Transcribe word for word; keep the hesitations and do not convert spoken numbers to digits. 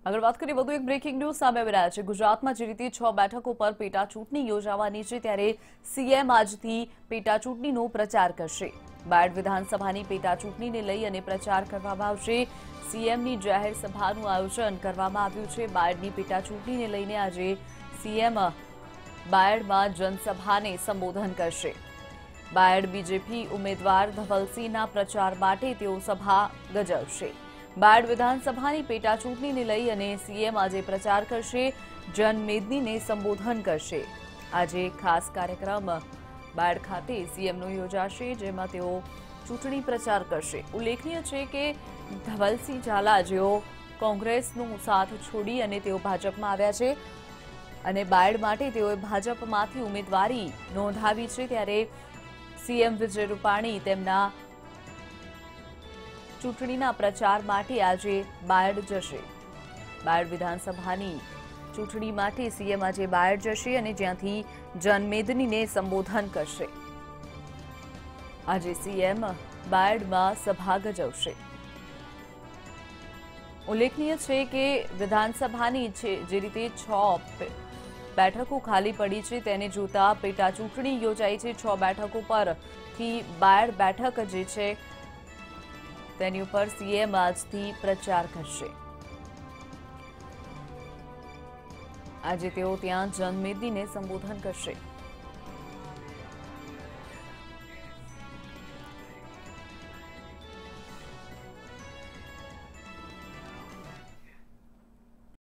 આગળ વાત કરીએ વધુ એક બ્રેકિંગ ન્યૂઝ સામે આવી રહ્યા છે। ગુજરાતમાં જે રીતે છ બેઠકો પર પેટા ચૂંટણી યોજાવાની છે ત્યારે સીએમ આજથી પેટા ચૂંટણીનો પ્રચાર કરશે। બાયડ વિધાનસભાની પેટા ચૂંટણીને લઈ અને પ્રચાર કરવામાં આવશે। સીએમની જાહેર સભાનું આયોજન કરવામાં આવ્યું છે। બાયડની પેટા ચૂંટણીને લઈને આજે સીએમ બાયડમાં જનસભાને સંબોધન કરશે। બાયડ બીજેપી ઉમેદવાર ધવલસિંહના પ્રચાર માટે તેઓ સભા ગજવશે। બાયડ વિધાનસભાની પેટા ચૂંટણીને લઈ અને સીએમ આજે પ્રચાર કરશે, જનમેદનીને સંબોધન કરશે। આજે ખાસ કાર્યક્રમ બાયડ ખાતે સીએમનો યોજાશે, જેમાં તેઓ ચૂંટણી પ્રચાર કરશે। ઉલ્લેખનીય છે કે ધવલસિંહ ઝાલા જેઓ કોંગ્રેસનો સાથ છોડી અને તેઓ ભાજપમાં આવ્યા છે અને બાયડ માટે તેઓએ ભાજપમાંથી ઉમેદવારી નોંધાવી છે, ત્યારે સીએમ વિજય રૂપાણી તેમના ચૂંટણીના પ્રચાર માટે આજે બાયડ જશે। બાયડ વિધાનસભાની ચૂંટણી માટે સીએમ આજે બાયડ જશે અને જ્યાંથી જનમેદનીને સંબોધન કરશે। આજે સીએમ બાયડમાં સભા ગજવશે। ઉલ્લેખનીય છે કે વિધાનસભાની જે રીતે છ બેઠકો ખાલી પડી છે તેને જોતા પેટા ચૂંટણી યોજાઈ છે। છ બેઠકો પરથી બાયડ બેઠક જે છે તેની ઉપર સીએમ આજથી પ્રચાર કરશે। આજે તેઓ ત્યાં જનમેદનીને સંબોધન કરશે।